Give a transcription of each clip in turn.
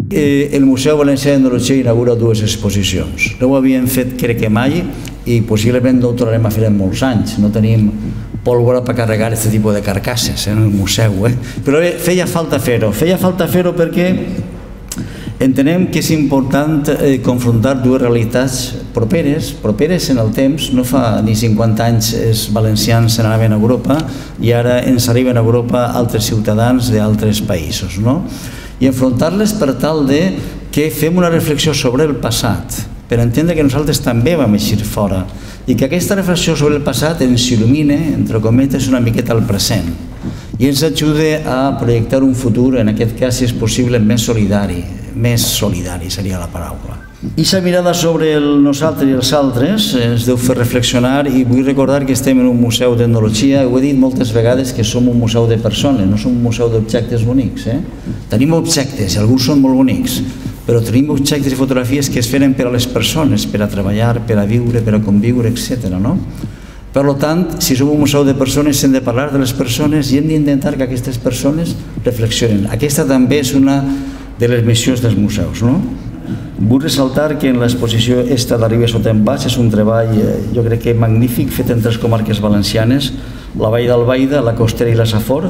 El Museu Valencià d'Etnologia inaugura dues exposicions. No ho havíem fet, crec que mai, i possiblement no ho tornarem a fer en molts anys. No tenim pólvora per carregar aquest tipus de carcasses en el museu. Però bé, feia falta fer-ho. Feia falta fer-ho perquè entenem que és important confrontar dues realitats properes en el temps. No fa ni 50 anys els valencians se n'anaven a Europa i ara ens arriben a Europa altres ciutadans d'altres països, no? I enfrontar-les per tal que fem una reflexió sobre el passat, per entendre que nosaltres també vam eixir fora i que aquesta reflexió sobre el passat ens il·lumine, entre cometes, una miqueta al present i ens ajuda a projectar un futur, en aquest cas, si és possible, més solidari seria la paraula. I aquesta mirada sobre el nosaltres i els altres ens deu fer reflexionar i vull recordar que estem en un museu d'etnologia. Ho he dit moltes vegades que som un museu de persones, no som un museu d'objectes bonics. Tenim objectes i alguns són molt bonics, però tenim objectes i fotografies que es feren per a les persones, per a treballar, per a viure, per a conviure, etc. Per tant, si som un museu de persones hem de parlar de les persones i hem d'intentar que aquestes persones reflexionen. Aquesta també és una de les missions dels museus. Vull ressaltar que en l'exposició esta d'Arribes sota en Baix és un treball, jo crec que magnífic, fet en 3 comarques valencianes, la Vall d'Albaida, la Costera i la Safor,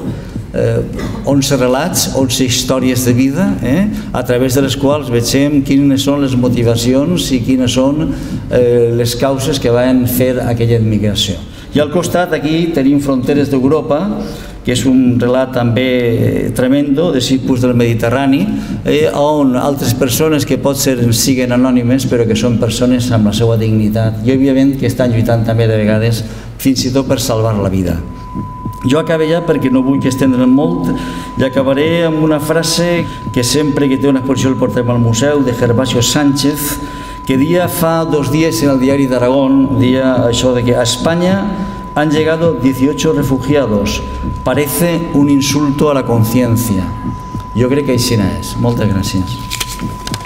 11 relats, 11 històries de vida, a través de les quals veiem quines són les motivacions i quines són les causes que van fer aquella immigració. I al costat aquí tenim Fronteres d'Europa, que és un relat també tremendo de Cipus del Mediterrani, on altres persones que potser siguen anònimes però que són persones amb la seva dignitat i òbviament que estan lluitant també de vegades fins i tot per salvar la vida. Jo acabé ja perquè no vull que estendre'n molt i acabaré amb una frase que sempre que té una exposició el portem al museu, de Gervasio Sánchez, que dia fa 2 dies en el diari d'Aragón deia això de que a Espanya han llegado 18 refugiados. Parece un insulto a la conciencia. Jo crec que així és. Moltes gràcies.